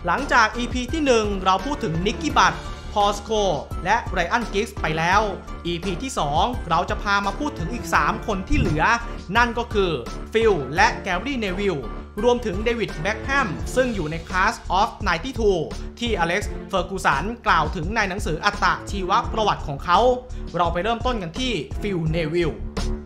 หลังจาก EP ที่ 1เราพูดถึงนิกกี้บัตพอลสโคและไรอันกิกส์ไปแล้ว EP ที่ 2เราจะพามาพูดถึงอีก3คนที่เหลือนั่นก็คือฟิลและแกรี่เนวิลรวมถึงเดวิดแบ็คแฮมซึ่งอยู่ใน Class of 92 ที่อเล็กซ์เฟอร์กูสันกล่าวถึงในหนังสืออัตชีวประวัติของเขาเราไปเริ่มต้นกันที่ฟิลเนวิล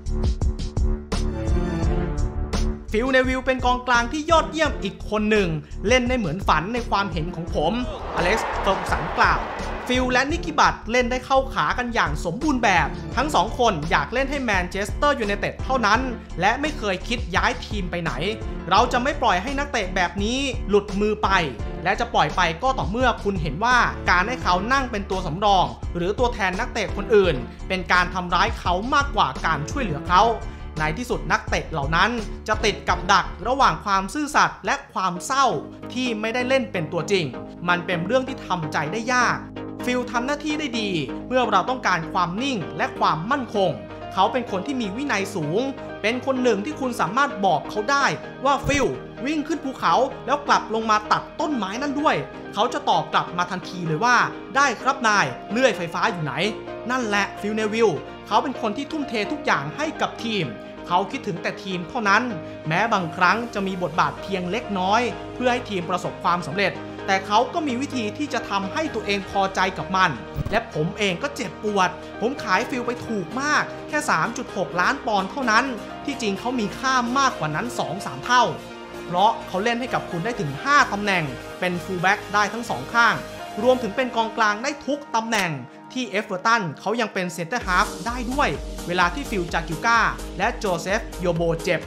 เป็นกองกลางที่ยอดเยี่ยมอีกคนหนึ่งเล่นได้เหมือนฝันในความเห็นของผมอเล็กซ์เฟอร์กูสันกล่าวฟิลและนิกกี้บัตเล่นได้เข้าขากันอย่างสมบูรณ์แบบทั้งสองคนอยากเล่นให้แมนเชสเตอร์ยูไนเต็ดเท่านั้นและไม่เคยคิดย้ายทีมไปไหนเราจะไม่ปล่อยให้นักเตะแบบนี้หลุดมือไปและจะปล่อยไปก็ต่อเมื่อคุณเห็นว่าการให้เขานั่งเป็นตัวสำรองหรือตัวแทนนักเตะคนอื่นเป็นการทำร้ายเขามากกว่าการช่วยเหลือเขาในที่สุดนักเตะเหล่านั้นจะติดกับดักระหว่างความซื่อสัตย์และความเศร้าที่ไม่ได้เล่นเป็นตัวจริงมันเป็นเรื่องที่ทำใจได้ยากฟิลทำหน้าที่ได้ดีเมื่อเราต้องการความนิ่งและความมั่นคงเขาเป็นคนที่มีวินัยสูงเป็นคนหนึ่งที่คุณสามารถบอกเขาได้ว่าฟิลวิ่งขึ้นภูเขาแล้วกลับลงมาตัดต้นไม้นั่นด้วยเขาจะตอบกลับมาทันทีเลยว่าได้ครับนายเลื่อยไฟฟ้าอยู่ไหนนั่นแหละฟิลเนวิลเขาเป็นคนที่ทุ่มเททุกอย่างให้กับทีมเขาคิดถึงแต่ทีมเท่านั้นแม้บางครั้งจะมีบทบาทเพียงเล็กน้อยเพื่อให้ทีมประสบความสำเร็จแต่เขาก็มีวิธีที่จะทำให้ตัวเองพอใจกับมันและผมเองก็เจ็บปวดผมขายฟิลไปถูกมากแค่ 3.6 ล้านปอนด์เท่านั้นที่จริงเขามีค่ามากกว่านั้น 2-3 เท่าเพราะเขาเล่นให้กับคุณได้ถึง5ตำแหน่งเป็นฟูลแบ็กได้ทั้ง2ข้างรวมถึงเป็นกองกลางได้ทุกตำแหน่งที่เอฟเวอร์ตันเขายังเป็นเซนเตอร์ฮาล์ฟได้ด้วยเวลาที่ฟิลจากิวกาและโจเซฟโยโบเจ็บ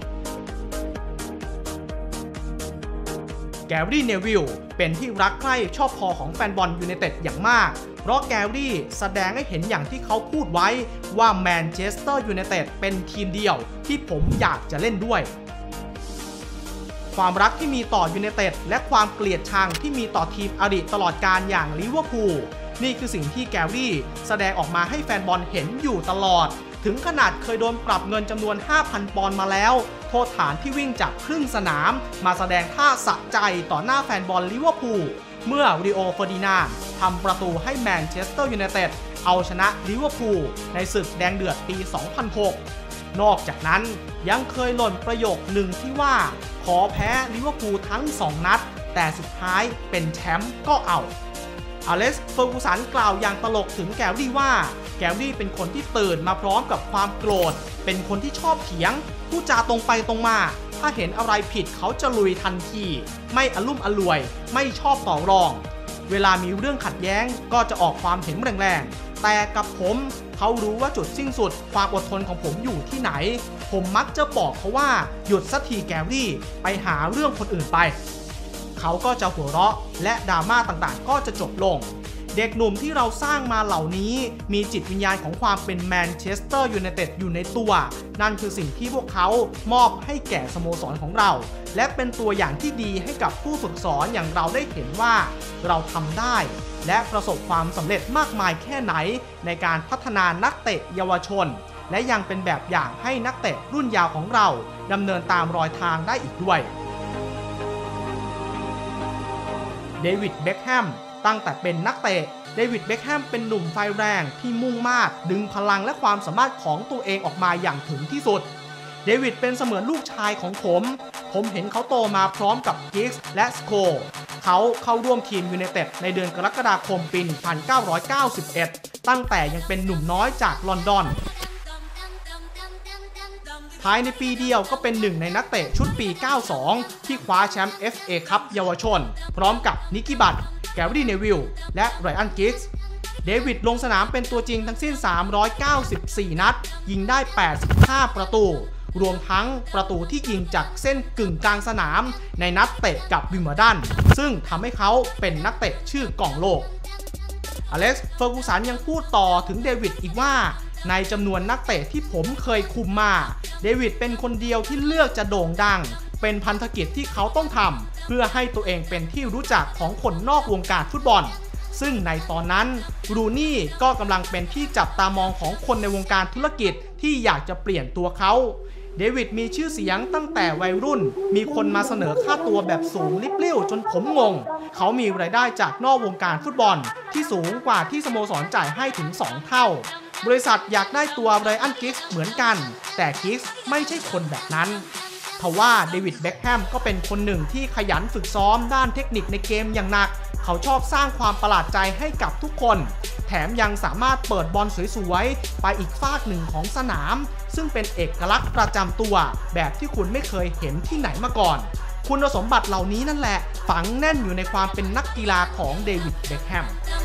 แกรี่เนวิลเป็นที่รักใคร่ชอบพอของแฟนบอลยูไนเต็ดอย่างมากเพราะแกรี่แสดงให้เห็นอย่างที่เขาพูดไว้ว่าแมนเชสเตอร์ยูไนเต็ดเป็นทีมเดียวที่ผมอยากจะเล่นด้วยความรักที่มีต่อยูไนเต็ดและความเกลียดชังที่มีต่อทีมอดีตตลอดกาลอย่างลิเวอร์พูลนี่คือสิ่งที่แกรี่แสดงออกมาให้แฟนบอลเห็นอยู่ตลอดถึงขนาดเคยโดนปรับเงินจำนวน 5,000 ปอนด์มาแล้วโทษฐานที่วิ่งจากครึ่งสนามมาแสดงท่าสะใจต่อหน้าแฟนบอลลิเวอร์พูลเมื่อริโอเฟอร์ดินานด์ทำประตูให้แมนเชสเตอร์ยูไนเต็ดเอาชนะลิเวอร์พูลในศึกแดงเดือดปี 2006 นอกจากนั้นยังเคยหล่นประโยคหนึ่งที่ว่าขอแพ้ลิเวอร์พูลทั้ง2นัดแต่สุดท้ายเป็นแชมป์ก็เอาอเล็กซ์เฟอร์กูสันกล่าวอย่างตลกถึงแกรี่ว่าแกรี่เป็นคนที่ตื่นมาพร้อมกับความโกรธเป็นคนที่ชอบเถียงพูดจาตรงไปตรงมาถ้าเห็นอะไรผิดเขาจะลุยทันทีไม่อลุ่มอล่วยไม่ชอบต่อรองเวลามีเรื่องขัดแย้งก็จะออกความเห็นแรงๆแต่กับผมเขารู้ว่าจุดสิ้นสุดความอดทนของผมอยู่ที่ไหนผมมักจะบอกเขาว่าหยุดสักทีแกรี่ไปหาเรื่องคนอื่นไปเขาก็จะหัวเราะและดราม่าต่างๆก็จะจบลงเด็กหนุ่มที่เราสร้างมาเหล่านี้มีจิตวิญญาณของความเป็นแมนเชสเตอร์ยูไนเต็ดอยู่ในตัวนั่นคือสิ่งที่พวกเขามอบให้แก่สโมสรของเราและเป็นตัวอย่างที่ดีให้กับผู้ฝึกสอนอย่างเราได้เห็นว่าเราทำได้และประสบความสำเร็จมากมายแค่ไหนในการพัฒนานักเตะเยาวชนและยังเป็นแบบอย่างให้นักเตะรุ่นยาวของเราดำเนินตามรอยทางได้อีกด้วยเดวิดเบ็คแฮมตั้งแต่เป็นนักเตะเดวิดเบ็คแฮมเป็นหนุ่มไฟแรงที่มุ่งมา่ดึงพลังและความสามารถของตัวเองออกมาอย่างถึงที่สุดเดวิดเป็นเสมือนลูกชายของผมเห็นเขาโตมาพร้อมกับกิกส์และสโคเขาเข้าร่วมทีมยูไนเต็ดในเดือนกรกฎาคมปี 1991 ตั้งแต่ยังเป็นหนุ่มน้อยจากลอนดอนภายในปีเดียวก็เป็นหนึ่งในนักเตะชุดปี 92 ที่คว้าแชมป์ FA คัพเยาวชนพร้อมกับนิกกี้บัตแกรี่เนวิลและไรอันกิกส์เดวิดลงสนามเป็นตัวจริงทั้งสิ้น394นัดยิงได้85ประตูรวมทั้งประตูที่ยิงจากเส้นกึ่งกลางสนามในนัดเตะกับวิมเบิลดันซึ่งทำให้เขาเป็นนักเตะชื่อกองโลกอเล็กซ์เฟอร์กูสันยังพูดต่อถึงเดวิดอีกว่าในจำนวนนักเตะที่ผมเคยคุมมาเดวิดเป็นคนเดียวที่เลือกจะโด่งดังเป็นพันธกิจที่เขาต้องทำเพื่อให้ตัวเองเป็นที่รู้จักของคนนอกวงการฟุตบอลซึ่งในตอนนั้นรูนี่ก็กำลังเป็นที่จับตามองของคนในวงการธุรกิจที่อยากจะเปลี่ยนตัวเขาเดวิดมีชื่อเสียงตั้งแต่วัยรุ่นมีคนมาเสนอค่าตัวแบบสูงลิบลิ่วจนผมงงเขามีรายได้จากนอกวงการฟุตบอลที่สูงกว่าที่สโมสรจ่ายให้ถึง2 เท่าบริษัทอยากได้ตัวไรอันกิกส์เหมือนกันแต่กิกส์ไม่ใช่คนแบบนั้นทว่าเดวิดเบ็คแฮมก็เป็นคนหนึ่งที่ขยันฝึกซ้อมด้านเทคนิคในเกมอย่างหนักเขาชอบสร้างความประหลาดใจให้กับทุกคนแถมยังสามารถเปิดบอลสวยๆไปอีกฟากหนึ่งของสนามซึ่งเป็นเอกลักษณ์ประจำตัวแบบที่คุณไม่เคยเห็นที่ไหนมาก่อนคุณสมบัติเหล่านี้นั่นแหละฝังแน่นอยู่ในความเป็นนักกีฬาของเดวิดเบ็คแฮม